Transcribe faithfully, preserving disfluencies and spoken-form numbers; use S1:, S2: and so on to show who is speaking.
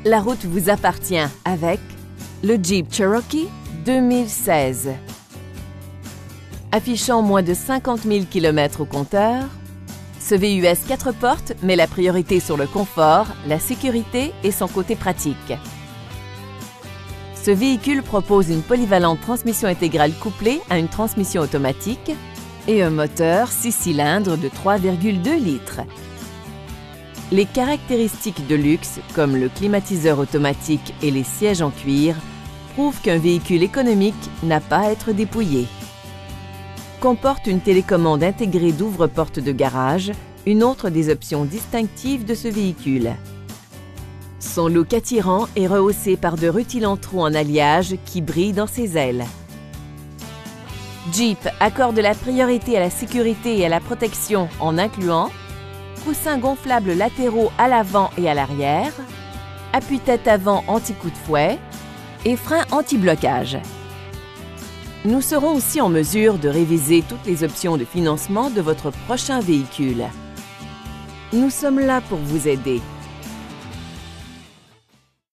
S1: La route vous appartient avec le Jeep Cherokee deux mille seize. Affichant moins de cinquante mille kilomètres au compteur, ce V U S quatre portes met la priorité sur le confort, la sécurité et son côté pratique. Ce véhicule propose une polyvalente transmission intégrale couplée à une transmission automatique et un moteur six cylindres de trois virgule deux litres. Les caractéristiques de luxe, comme le climatiseur automatique et les sièges en cuir, prouvent qu'un véhicule économique n'a pas à être dépouillé. Comporte une télécommande intégrée d'ouvre-porte de garage, une autre des options distinctives de ce véhicule. Son look attirant est rehaussé par de rutilants trous en alliage qui brillent dans ses ailes. Jeep accorde la priorité à la sécurité et à la protection en incluant coussins gonflables latéraux à l'avant et à l'arrière, appuie-tête avant anti-coup de fouet et frein anti-blocage. Nous serons aussi en mesure de réviser toutes les options de financement de votre prochain véhicule. Nous sommes là pour vous aider.